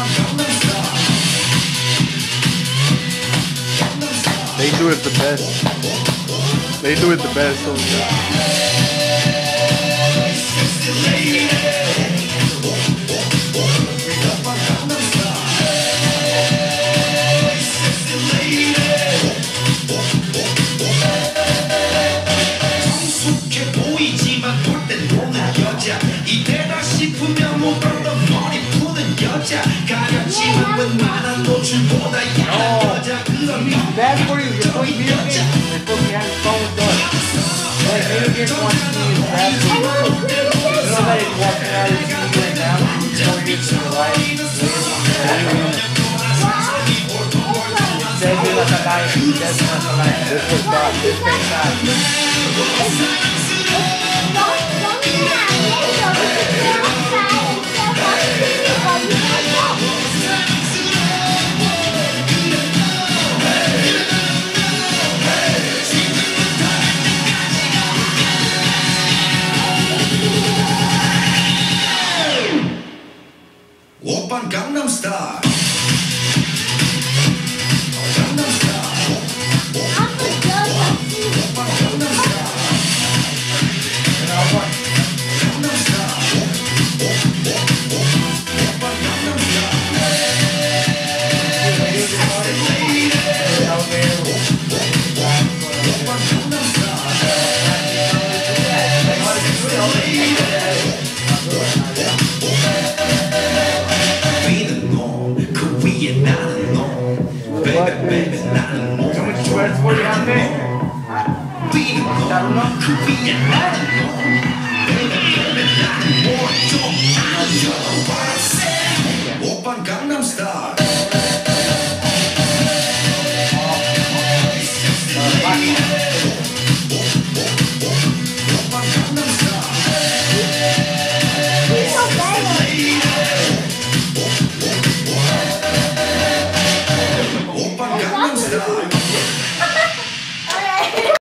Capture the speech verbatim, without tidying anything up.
They do it the best. They do it the best. So bad for you. You're supposed to be okay. You're supposed to have your phone done. Like, maybe you just want to see is bad for you. You know that he's walking out of the T V right now. He's going to get to your life. Says you're like a liar. Says you're like a liar. This was God. This ain't God. Oppan Gangnam Style. Oppan Gangnam Style. Oppan Gangnam Style.